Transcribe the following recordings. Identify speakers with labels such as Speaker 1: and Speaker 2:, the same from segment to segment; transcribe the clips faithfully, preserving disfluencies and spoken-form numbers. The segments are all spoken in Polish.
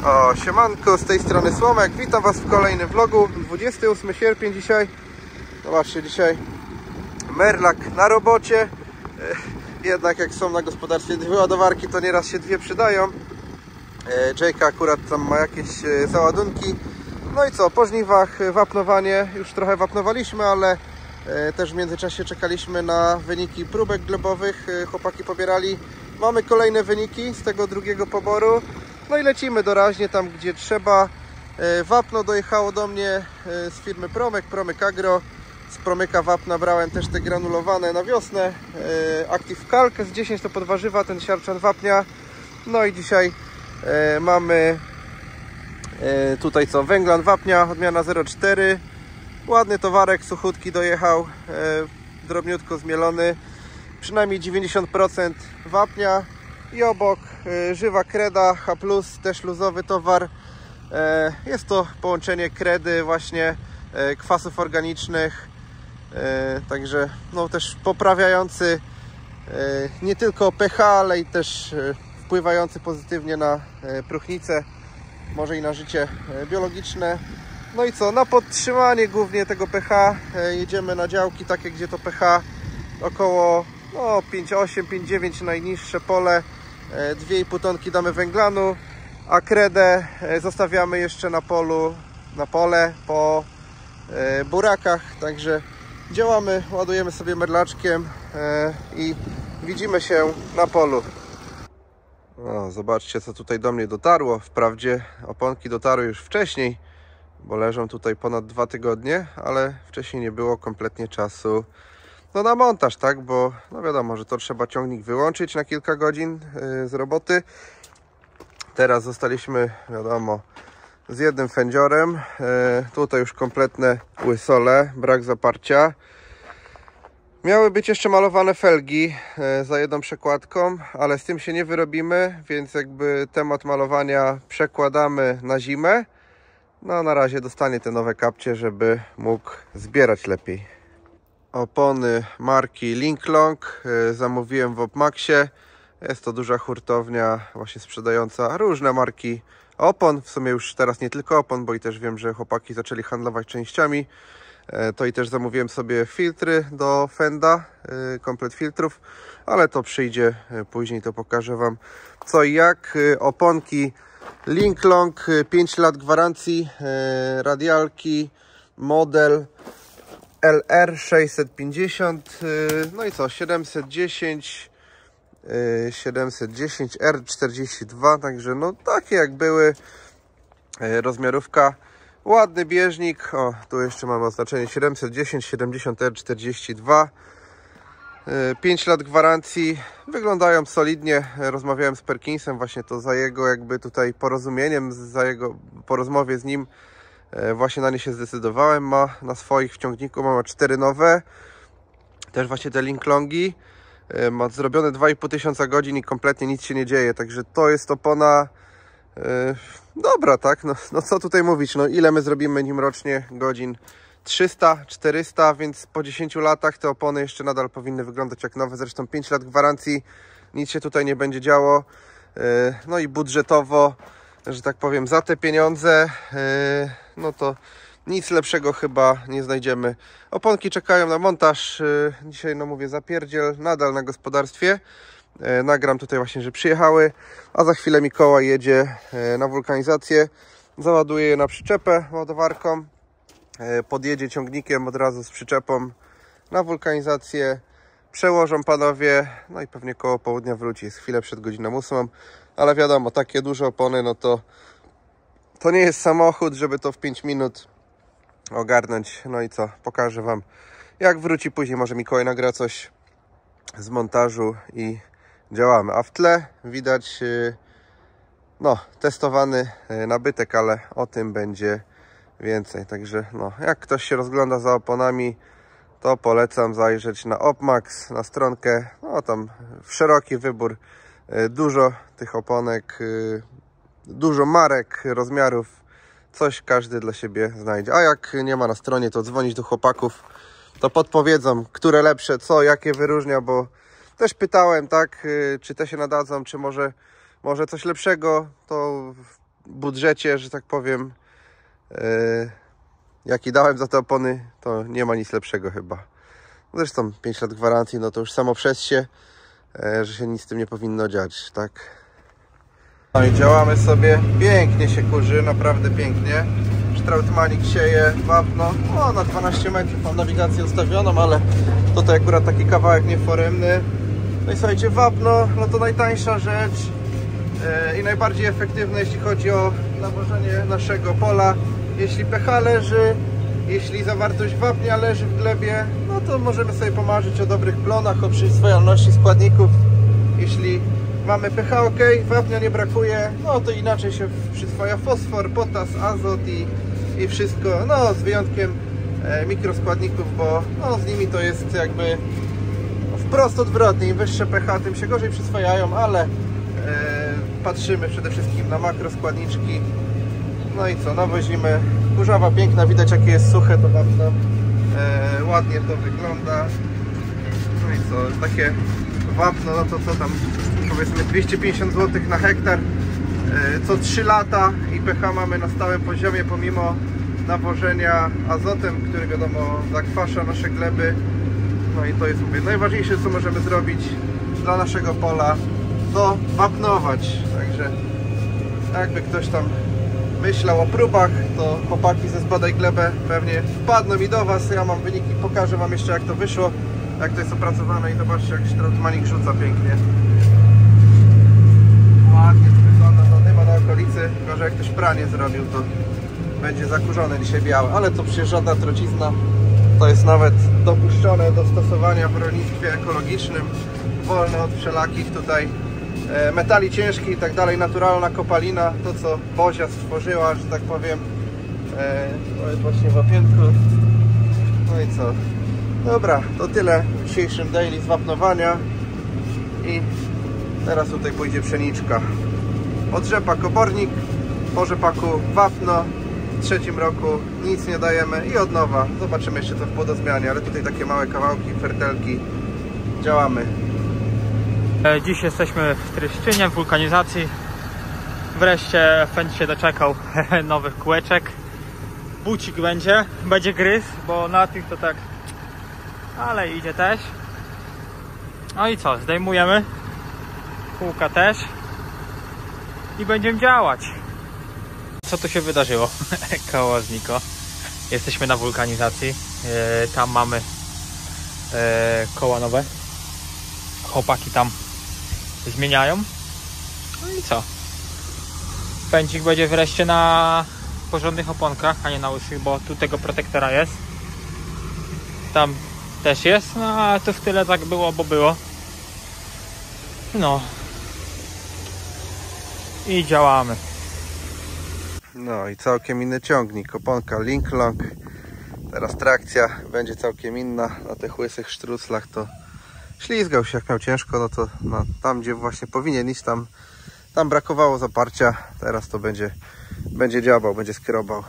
Speaker 1: O, siemanko, z tej strony Słomek, witam Was w kolejnym vlogu. dwudziestego ósmego sierpnia dzisiaj. Zobaczcie, dzisiaj Merlak na robocie. Jednak jak są na gospodarstwie dwie ładowarki, to nieraz się dwie przydają. Jake'a akurat tam ma jakieś załadunki. No i co, po żniwach wapnowanie. Już trochę wapnowaliśmy, ale też w międzyczasie czekaliśmy na wyniki próbek glebowych. Chłopaki pobierali. Mamy kolejne wyniki z tego drugiego poboru. No i lecimy doraźnie tam, gdzie trzeba. Wapno dojechało do mnie z firmy Promyk, Promyk Agro. Z promyka wapna brałem też te granulowane na wiosnę. Active Calc S dziesięć to podwarzywa, ten siarczan wapnia. No i dzisiaj mamy tutaj co, węglan wapnia, odmiana zero cztery. Ładny towarek, suchutki dojechał, drobniutko zmielony. Przynajmniej dziewięćdziesiąt procent wapnia. I obok żywa kreda H plus, też luzowy towar. Jest to połączenie kredy właśnie, kwasów organicznych. Także no, też poprawiający nie tylko pH, ale i też wpływający pozytywnie na próchnicę, może i na życie biologiczne. No i co, na podtrzymanie głównie tego pH jedziemy na działki takie, gdzie to pH około no, pięć osiem, pięć dziewięć najniższe pole. dwie i pół tonki damy węglanu, a kredę zostawiamy jeszcze na polu, na pole po burakach. Także działamy, ładujemy sobie merlaczkiem i widzimy się na polu. O, zobaczcie, co tutaj do mnie dotarło. Wprawdzie oponki dotarły już wcześniej, bo leżą tutaj ponad dwa tygodnie, ale wcześniej nie było kompletnie czasu no na montaż, tak, bo no wiadomo, że to trzeba ciągnik wyłączyć na kilka godzin z roboty. Teraz zostaliśmy, wiadomo, z jednym fędziorem. Tutaj już kompletne łysole, brak zaparcia. Miały być jeszcze malowane felgi za jedną przekładką, ale z tym się nie wyrobimy, więc jakby temat malowania przekładamy na zimę. No na razie dostanie te nowe kapcie, żeby mógł zbierać lepiej. Opony marki Linklong zamówiłem w Opmaxie. Jest to duża hurtownia właśnie sprzedająca różne marki opon. W sumie już teraz nie tylko opon, bo i też wiem, że chłopaki zaczęli handlować częściami. To i też zamówiłem sobie filtry do Fenda, komplet filtrów, ale to przyjdzie później, to pokażę Wam co i jak. Oponki Linklong, pięć lat gwarancji, radialki, model L R sześćset pięćdziesiąt, no i co, siedemset dziesięć, siedemset dziesięć R czterdzieści dwa, także no takie jak były, rozmiarówka, ładny bieżnik. O, tu jeszcze mamy oznaczenie siedemset dziesięć, siedemdziesiąt R czterdzieści dwa, pięć lat gwarancji, wyglądają solidnie. Rozmawiałem z Perkinsem, właśnie to za jego jakby tutaj porozumieniem, za jego, po rozmowie z nim właśnie na nie się zdecydowałem. Ma na swoich w ciągniku, ma cztery nowe, też właśnie te Linklongi. Ma zrobione dwa i pół tysiąca godzin i kompletnie nic się nie dzieje, także to jest opona yy, dobra, tak? No, no co tutaj mówić, no ile my zrobimy nim rocznie godzin? trzysta, czterysta, więc po dziesięciu latach te opony jeszcze nadal powinny wyglądać jak nowe. Zresztą pięć lat gwarancji, nic się tutaj nie będzie działo. Yy, no i budżetowo, że tak powiem, za te pieniądze, yy, no to nic lepszego chyba nie znajdziemy. Oponki czekają na montaż. Dzisiaj, no mówię, zapierdziel nadal na gospodarstwie. Nagram tutaj właśnie, że przyjechały, a za chwilę Mikołaj jedzie na wulkanizację. Załaduje je na przyczepę ładowarką. Podjedzie ciągnikiem od razu z przyczepą na wulkanizację. Przełożą panowie, no i pewnie koło południa wróci. Jest chwilę przed godziną ósmą, ale wiadomo, takie duże opony, no to to nie jest samochód, żeby to w pięć minut ogarnąć. No i co, pokażę Wam jak wróci później, może Mikołaj nagra coś z montażu i działamy. A w tle widać no testowany nabytek, ale o tym będzie więcej. Także no, jak ktoś się rozgląda za oponami, to polecam zajrzeć na Opmax, na stronkę. No tam szeroki wybór, dużo tych oponek, dużo marek, rozmiarów, coś każdy dla siebie znajdzie. A jak nie ma na stronie, to dzwonić do chłopaków, to podpowiedzą, które lepsze, co, jakie wyróżnia, bo też pytałem, tak, czy te się nadadzą, czy może, może coś lepszego, to budżecie, że tak powiem, yy, jaki dałem za te opony, to nie ma nic lepszego chyba. Zresztą pięć lat gwarancji, no to już samo przez się, yy, że się nic z tym nie powinno dziać, tak? No i działamy sobie, pięknie się kurzy, naprawdę pięknie. Strautmanik sieje wapno, no na dwanaście metrów mam nawigację ustawioną, ale tutaj akurat taki kawałek nieforemny. No i słuchajcie, wapno, no to najtańsza rzecz yy, i najbardziej efektywne, jeśli chodzi o nawożenie naszego pola. Jeśli pH leży, jeśli zawartość wapnia leży w glebie, no to możemy sobie pomarzyć o dobrych plonach, o przyswajalności składników. Jeśli mamy pH ok, wapnia nie brakuje, no to inaczej się przyswaja fosfor, potas, azot i, i wszystko, no z wyjątkiem e, mikroskładników, bo no, z nimi to jest jakby wprost odwrotnie. Im wyższe pH, tym się gorzej przyswajają, ale e, patrzymy przede wszystkim na makroskładniczki. No i co, nawozimy. Kurzawa piękna, widać jakie jest suche to wapno, e, ładnie to wygląda. No i co, takie wapno, no to co tam, powiedzmy dwieście pięćdziesiąt złotych na hektar, co trzy lata i pH mamy na stałym poziomie pomimo nawożenia azotem, który wiadomo zakwasza nasze gleby. No i to jest, mówię, najważniejsze, co możemy zrobić dla naszego pola, to wapnować. Także jakby ktoś tam myślał o próbach, to chłopaki ze Zbadaj Glebę pewnie wpadną mi do Was, ja mam wyniki, pokażę Wam jeszcze jak to wyszło, jak to jest opracowane i zobaczcie jak Strautmanik rzuca pięknie. Ładnie to wygląda, no nie ma na okolicy, tylko że jak ktoś pranie zrobił, to będzie zakurzone dzisiaj białe, ale to przecież żadna trocizna, to jest nawet dopuszczone do stosowania w rolnictwie ekologicznym, wolne od wszelakich tutaj e, metali ciężkich i tak dalej, naturalna kopalina, to co Bozia stworzyła, że tak powiem, e, to jest właśnie wapienko. No i co? Dobra, to tyle w dzisiejszym daily z wapnowania i teraz tutaj pójdzie pszeniczka. Od rzepak obornik, po rzepaku wapno, w trzecim roku nic nie dajemy i od nowa. Zobaczymy jeszcze co w płodozmianie, ale tutaj takie małe kawałki, fertelki. Działamy.
Speaker 2: Dziś jesteśmy w Tryszczynie, w wulkanizacji. Wreszcie Fend się doczekał nowych kółeczek. Bucik będzie, będzie gryz, bo na tych to tak, ale idzie też. No i co, zdejmujemy kółka też i będziemy działać. Co tu się wydarzyło? Koło Zniko. Jesteśmy na wulkanizacji. E, tam mamy e, koła nowe. Chłopaki tam zmieniają. No i co? Pędzik będzie wreszcie na porządnych oponkach, a nie na łysych, bo tu tego protektora jest. Tam też jest, no a to w tyle tak było, bo było. No. I działamy.
Speaker 1: No i całkiem inny ciągnik, oponka Linklong. Teraz trakcja będzie całkiem inna. Na tych łysych sztruclach to ślizgał się jak miał ciężko, no to no, tam gdzie właśnie powinien iść, tam, tam brakowało zaparcia. Teraz to będzie, będzie dziabał, będzie skrobał.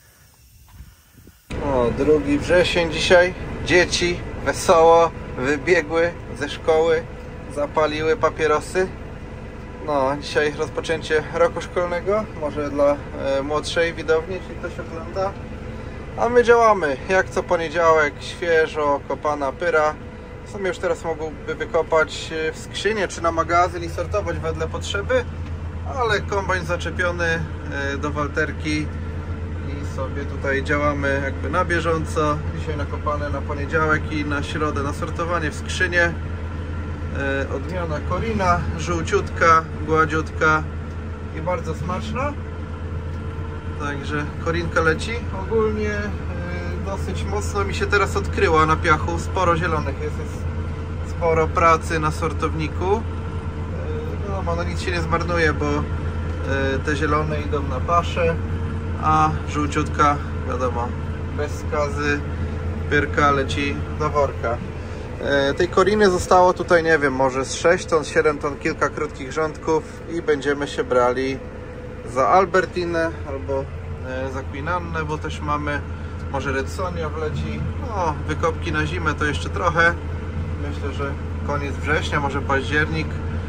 Speaker 1: O, drugi wrzesień dzisiaj. Dzieci wesoło wybiegły ze szkoły, zapaliły papierosy. No, dzisiaj rozpoczęcie roku szkolnego, może dla e, młodszej widowni, jeśli ktoś ogląda. A my działamy, jak co poniedziałek, świeżo kopana pyra. W sumie już teraz mogłoby wykopać w skrzynię czy na magazyn i sortować wedle potrzeby, ale kombajn zaczepiony e, do walterki i sobie tutaj działamy jakby na bieżąco. Dzisiaj nakopane na poniedziałek i na środę na sortowanie w skrzynię. Odmiana Corina, żółciutka, gładziutka i bardzo smaczna. Także Corinka leci. Ogólnie dosyć mocno mi się teraz odkryła na piachu. Sporo zielonych jest, jest sporo pracy na sortowniku. No, no nic się nie zmarnuje, bo te zielone idą na paszę, a żółciutka, wiadomo, bez skazy, pyrka leci do worka. Tej Coriny zostało tutaj, nie wiem, może z sześć ton, siedem ton, kilka krótkich rządków i będziemy się brali za Albertinę albo za Quinannę, bo też mamy, może Redsonia wleci. No, wykopki na zimę to jeszcze trochę. Myślę, że koniec września, może październik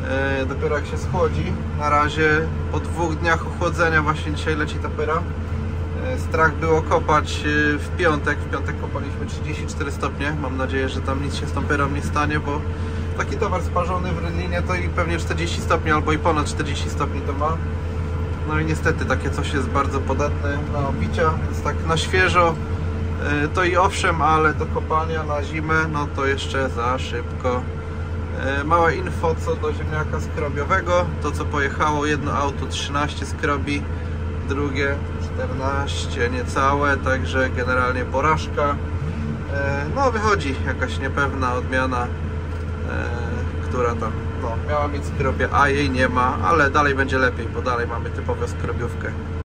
Speaker 1: Dopiero jak się schłodzi. Na razie po dwóch dniach ochłodzenia właśnie dzisiaj leci ta pyra. Strach było kopać w piątek. W piątek kopaliśmy trzydzieści cztery stopnie. Mam nadzieję, że tam nic się z tą pyrą nie stanie, bo taki towar sparzony w Rynlinie to i pewnie czterdzieści stopni albo i ponad czterdzieści stopni to ma. No i niestety takie coś jest bardzo podatne na obicia, więc tak na świeżo to i owszem, ale do kopania na zimę no to jeszcze za szybko. Małe info co do ziemniaka skrobiowego. To co pojechało, jedno auto trzynaście skrobi, drugie czternaście niecałe, także generalnie porażka. No wychodzi jakaś niepewna odmiana, która tam no, miała mieć skrobie, a jej nie ma, ale dalej będzie lepiej, bo dalej mamy typową skrobiówkę.